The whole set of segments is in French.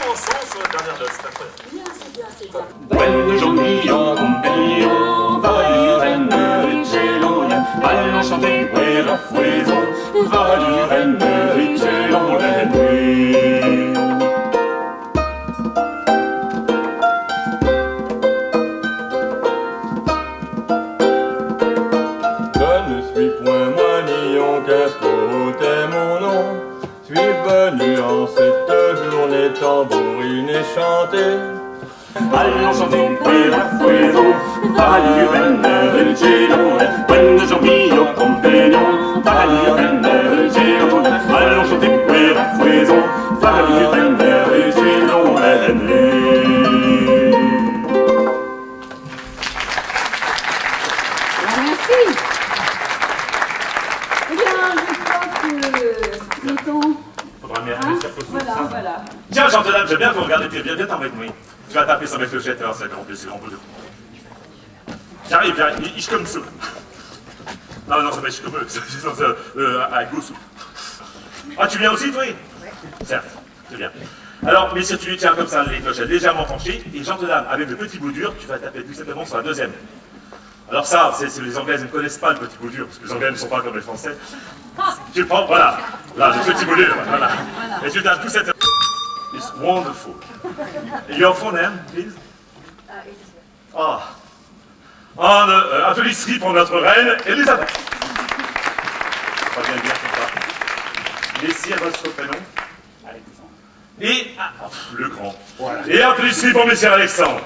chansons sur la dernière note, c'est incroyable. Bien, c'est bien, c'est bien. Buongiorno mio compagno, va ricciolone, balla chanter guerra fueso, va ricciolone lui. Je ne suis point moignon, Casco est mon nom. Suis venu en cette journée tambouriner et chanter. Allons chanter quella fueso, voglio prendere il gelone, quando sono mio compagno, voglio prendere il gelone, allons chanter quella fueso, voglio prendere il gelone. Merci. Eh bien, je crois que le temps... Faudra bien Voilà, voilà. Tiens, Jean-Dame, j'aime bien vous regarder, viens avec moi. Tu vas taper sur mes fléchettes, alors c'est grand plaisir, on peut le... J'arrive, ich komme zu. Non, non, ça va, ich komme, à gauche. Ah, tu viens aussi, toi? Oui. Certes, c'est bien. Alors, mais si tu tiens comme ça les clochettes légèrement penchées, et Jean-Dame, avec le petit bout dur, tu vas taper tout simplement sur la deuxième. Alors ça, les Anglaises ne connaissent pas le petit bout dur, parce que les Anglais ne sont pas comme les Français. Tu le prends, voilà, là, le petit bout dur, voilà. Et tu tapes tout cette... It's wonderful. Your full name, please? Ah. Un applaudissement pour notre reine, Elisabeth. On va bien le dire comme ça. Merci à votre prénom. Et... le grand. Voilà. Et un applaudissement pour Monsieur Alexandre.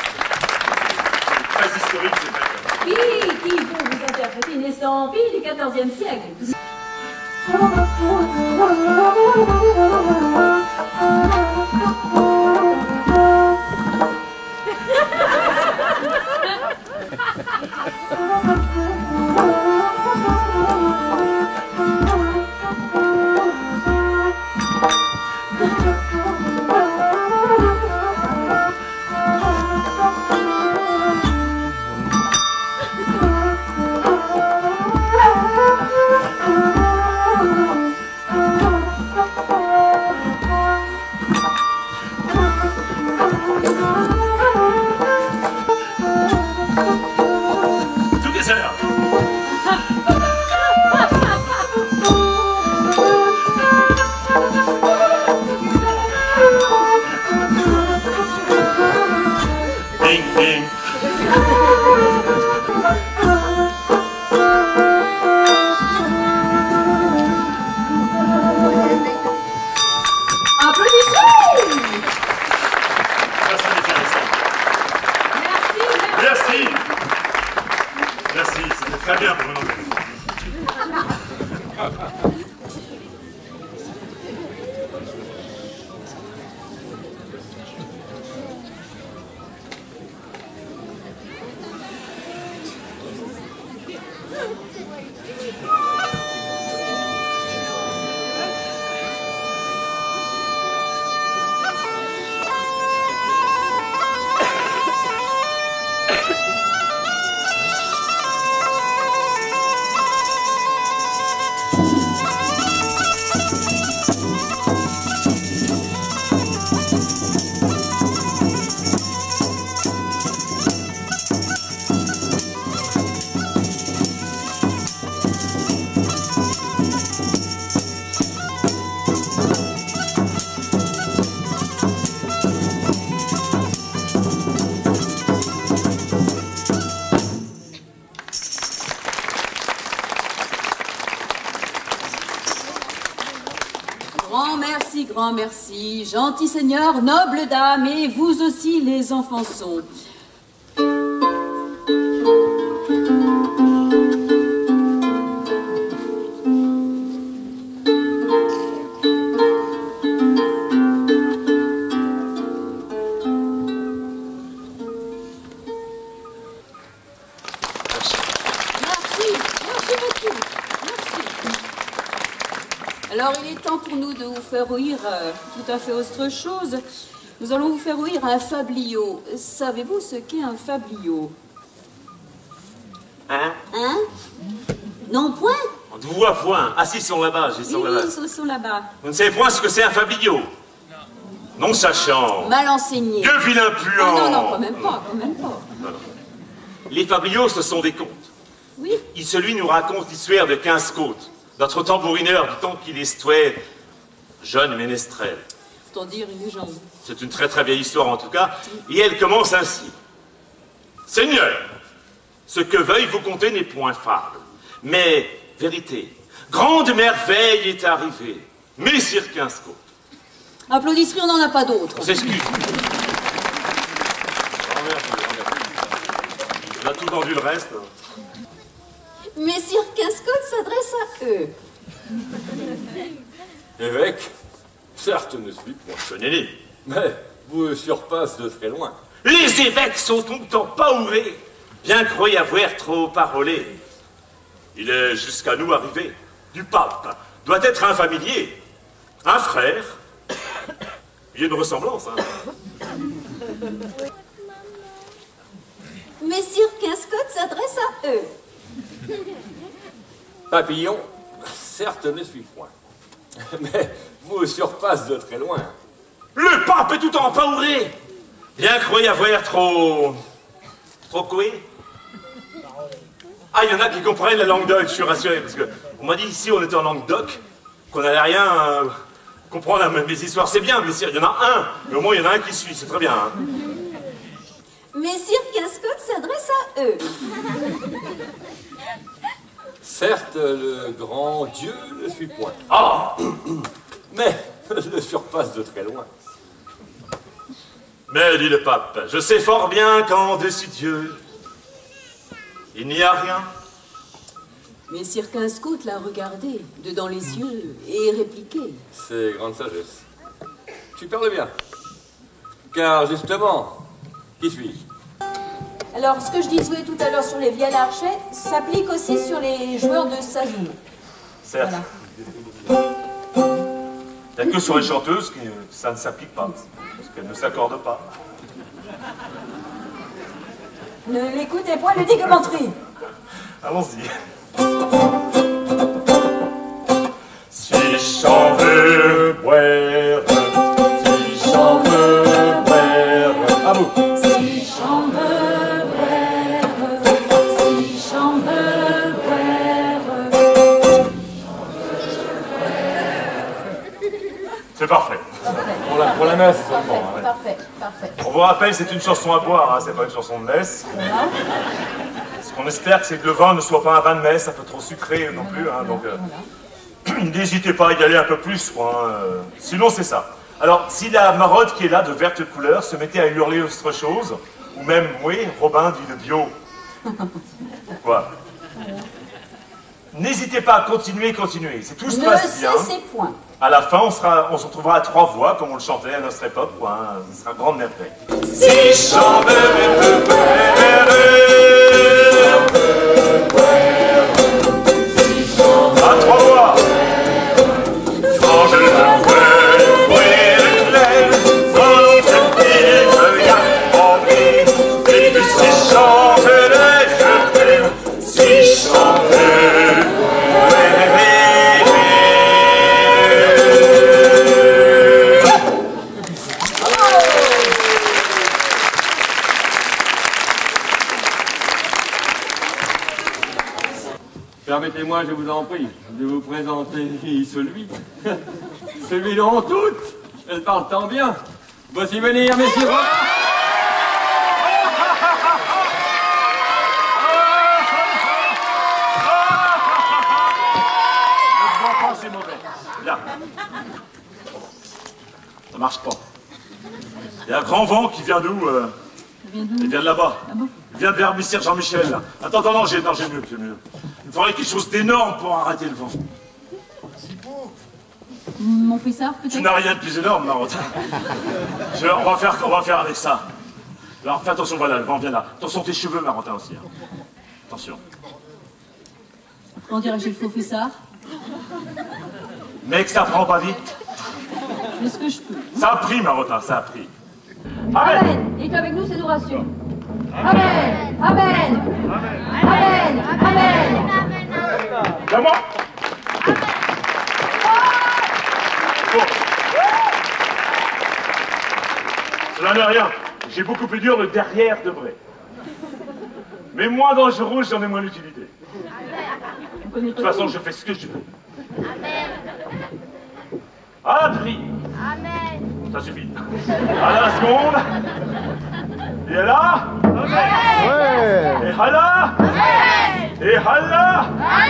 Très historique, c'est vrai. Qui peut vous interpréter une estampille du XIVe siècle? Grand merci, gentil seigneur, noble dame, et vous aussi les enfants sont. Alors, il est temps pour nous de vous faire ouïr tout à fait autre chose. Nous allons vous faire ouïr un fabliau. Savez-vous ce qu'est un fabliau? Hein? Hein? Non, point? On te voit point. Ah si, ils sont là-bas, ils sont là-bas. Oui, ils sont là-bas. Vous ne savez point ce que c'est un fabliau? non sachant, mal enseigné. que vilain puant. Ah non, non, quand même pas, quand même pas. Non, non. Les fabliaux, ce sont des contes. Oui. Celui nous raconte l'histoire de 15 côtes, notre tambourineur du temps qu'il estuait jeune ménestrel. Autant dire une légende. C'est une très très vieille histoire en tout cas, et elle commence ainsi. Seigneur, ce que veuille vous conter n'est point fable, mais vérité. Grande merveille est arrivée, messire 15 côtes. Applaudisseries, on n'en a pas d'autres. On s'excuse. On a tout vendu le reste. Messire 15 côtes s'adresse à eux. Évêque, certes ne suis point, Tenez-les. mais vous surpasse de très loin. Les évêques sont donc en paourés, bien croyez avoir trop parolé. Il est jusqu'à nous arrivé. Du pape doit être un familier, un frère. Il y a une ressemblance, hein. Messire 15 côtes s'adresse à eux. Papillon, certes ne suis point, mais vous surpasse de très loin. Le pape est tout en paouré. Bien croyez avoir trop quoi? Ah, il y en a qui comprennent la langue d'oc, je suis rassuré, parce que on m'a dit ici on était en langue d'oc, qu'on n'allait rien comprendre à mes histoires. C'est bien, mais il y en a un, mais au moins il y en a un qui suit, c'est très bien. Hein. Messire 15 côtes s'adresse à eux. Certes, le grand Dieu ne suis point, Ah, mais le surpasse de très loin. mais dit le pape, je sais fort bien qu'en-dessus Dieu, il n'y a rien. Messire 15 côtes l'a regardé, dedans les yeux, et répliqué. C'est grande sagesse. Tu parles bien. Car justement, qui suis-je? Alors, ce que je disais tout à l'heure sur les vielles archets s'applique aussi sur les joueurs de Sazoum. Certes. Voilà. Il n'y a que sur les chanteuses que ça ne s'applique pas, parce qu'elles ne s'accordent pas. Ne l'écoutez point, le digomanterie. Allons-y. Si j'en veux boire, si j'en veux boire, à vous. Si j'en veux boire, si j'en veux boire. C'est parfait. Pour la messe seulement. Parfait, parfait, parfait. On vous rappelle, c'est une chanson à boire, hein, c'est pas une chanson de messe. Voilà. Ce qu'on espère, c'est que le vin ne soit pas un vin de messe, un peu trop sucré non plus. Hein, donc, n'hésitez pas à y aller un peu plus, quoi. Sinon, c'est ça. Alors, si la marotte qui est là, de verte couleur, se mettait à hurler autre chose, ou même, oui, Robin dit le bio. Quoi? N'hésitez pas à continuer. Si tout se passe bien, Ne cessez point. à la fin, on se retrouvera à 3 voix, comme on le chantait à notre époque, quoi. Hein, ce sera une grande merveille. Si j'en veux te à 3 voix. Quand je te vois, le clair, sans te dire, rien envie, et puis si chanterais, je t'aime, si chanterais, Permettez-moi, je vous en prie, de vous présenter celui dont toutes, elles parlent tant bien. Voici venir, messieurs. C'est mauvais. Bien. Ça marche pas. Il y a un grand vent qui vient d'où il vient de là-bas. Ah bon? Il vient de vers Messire Jean-Michel, là. Attends, non, j'ai mieux. Il faudrait quelque chose d'énorme pour arrêter le vent. Mon fissard, Tu peut-être? n'as rien de plus énorme, Marotte. On va faire avec ça. Alors, fais attention, voilà, le vent vient là. Attention tes cheveux, Marotin, aussi. Hein. Attention. On dirait que j'ai le faux fissard. Mec, ça prend pas vite. Mais ce que je peux. Ça a pris, Marotin, ça a pris. Amen. Dites avec nous, c'est nous rassure. Amen. Amen. Amen. Amen. Viens moi. Ça n'en est rien. J'ai beaucoup plus dur le derrière de Bray. Mais moins dangereux, j'en ai moins d'utilité. De toute façon, je fais ce que je veux. À la tri. Amen. Ça suffit. À la seconde. Et là. Ouais. Et là. Et là.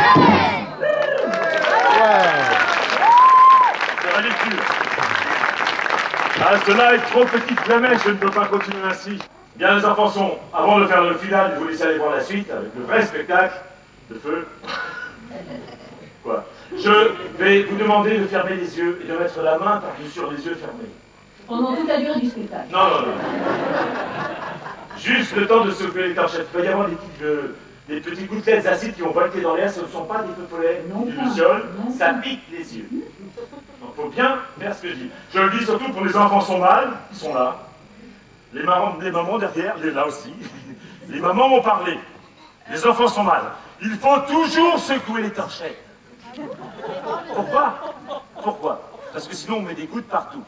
C'est ridicule. Ah, cela est trop petite flamèche, je ne peux pas continuer ainsi. Bien, les enfants sont, avant de faire le final, je vous laisse aller voir la suite, avec le vrai spectacle de feu. Quoi? Je vais vous demander de fermer les yeux et de mettre la main par-dessus sur les yeux fermés. Pendant toute la durée du spectacle. Non, non, non. Juste le temps de secouer les torchettes. Il peut y avoir des petites gouttelettes d'acide qui vont volter dans l'air, ce ne sont pas des feux follets, des lucioles, ça pique les yeux. Donc il faut bien faire ce que je dis. Je le dis surtout pour les enfants sont mal, ils sont là. Les mamans derrière, là aussi. Les mamans m'ont parlé. Les enfants sont mal. Il faut toujours secouer les torchettes. Pourquoi? Pourquoi? Parce que sinon on met des gouttes partout.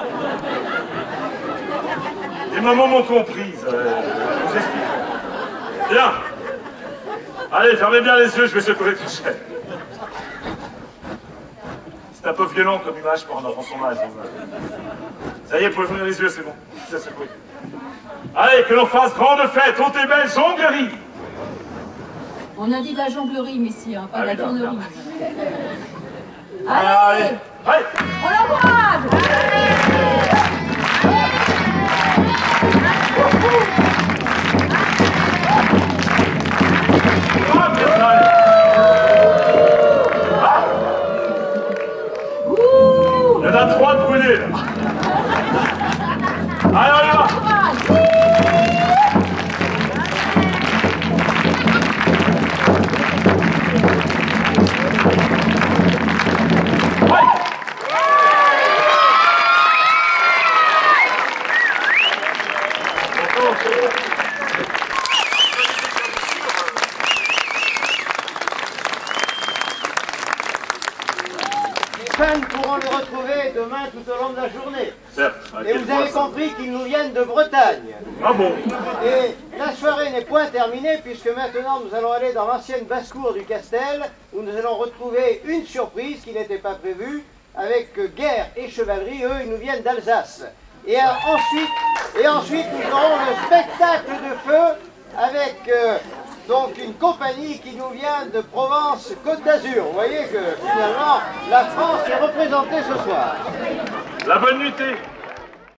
Les mamans m'ont comprise. Je vous explique. Bien. Allez, fermez bien les yeux, je vais secouer les torchettes. C'est un peu violent comme image pour un enfant son âge. Ça y est, vous pouvez ouvrir les yeux, c'est bon. Ça secoue. Allez, que l'on fasse grande fête, haute et belle jonglerie. On a dit de la jonglerie, messieurs, hein, pas de la bien, tournerie. Allez, allez. On l'embrasse. Il y en a 3 de brûlés, là. Allez, on y va. Les fans pourront les retrouver demain tout au long de la journée. Certes. Et vous avez compris qu'ils nous viennent de Bretagne. Ah bon? Et la soirée n'est point terminée puisque maintenant nous allons aller dans l'ancienne basse-cour du Castel où nous allons retrouver une surprise qui n'était pas prévue avec guerre et chevalerie. Eux, ils nous viennent d'Alsace. Et ensuite, nous aurons le spectacle de feu avec donc une compagnie qui nous vient de Provence-Côte d'Azur. Vous voyez que finalement, la France est représentée ce soir. La bonne nuitée.